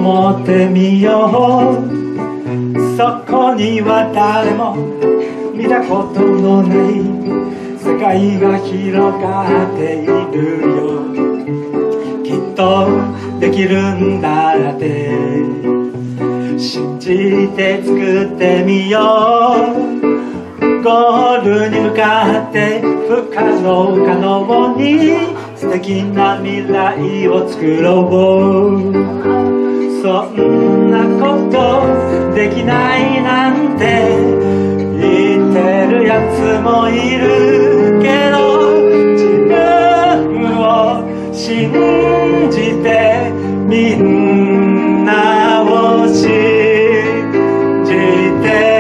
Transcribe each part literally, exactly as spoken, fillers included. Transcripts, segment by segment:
思ってみよう。そこには誰も見たことのない世界が広がっているよ。きっとできるんだって信じて作ってみよう。ゴールに向かって不可能可能に素敵な未来を作ろう。そんなことできないなんて言ってるやつもいるけど、自分を信じてみんなを信じて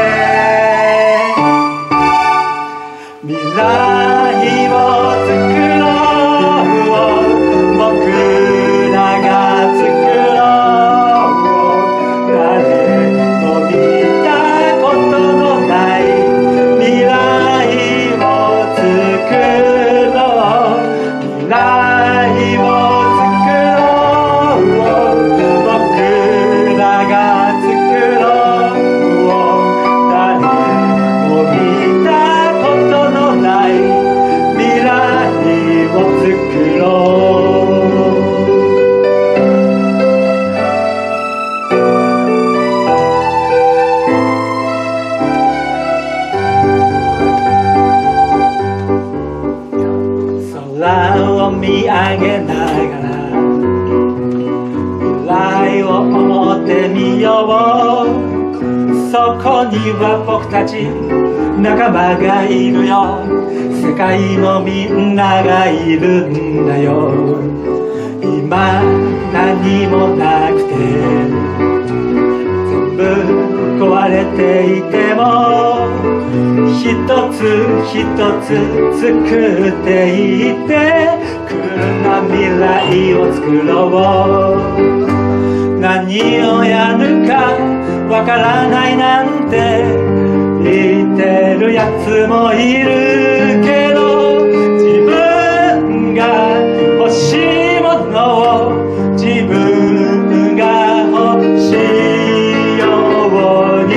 未来を作ろう。僕らが作ろう。誰も見たことのない未来を作ろう。未来を作ろう。僕らが作ろう。誰も見たことのない未来を作ろう。空を見上げながら未来を思ってみよう。そこには僕たち仲間がいるよ。世界のみんながいるんだよ。今何もなくて全部壊れていても一つ一つ作っていってクールな未来を作ろう。何をやるかわからないなんて言ってるやつもいるけど、自分が欲しいものを自分が欲しいように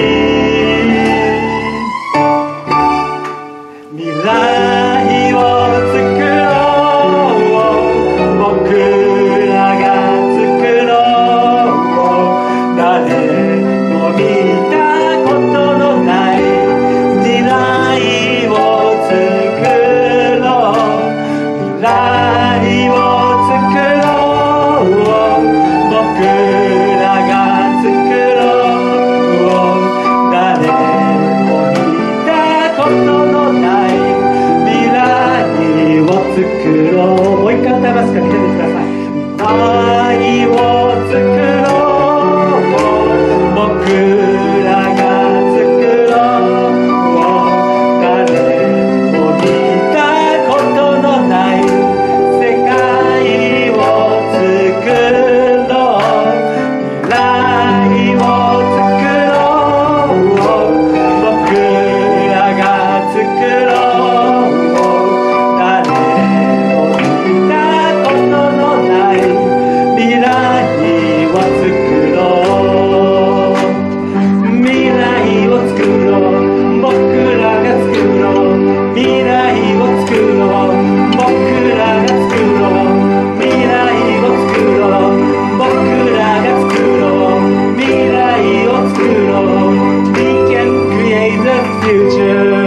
未来を作ろう。僕らが作ろう。誰も見たことのない未来を作ろう。未来を作ろう。僕らが作ろう。誰も見たことのない未来を作ろう。もう一回歌いますから見ててください。未来を作ろう。僕らが作ろう。誰も見たことのない世界を作ろう。未来を作ろう。僕らが作ろう。誰も見たことのない未来を作ろう。未来を作ろう。僕らが作ろう。未来を作ろう。僕らが作ろう。未来を作ろう。僕らが作ろう。未来を作ろう。We can create the future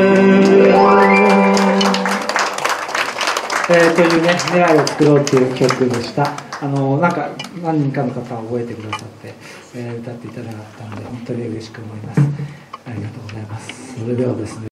えー、というね、未来を作ろうっていう曲でした。あのなんか何人かの方は覚えてくださって、えー、歌っていただいたので本当に嬉しく思います。ありがとうございます。それではですね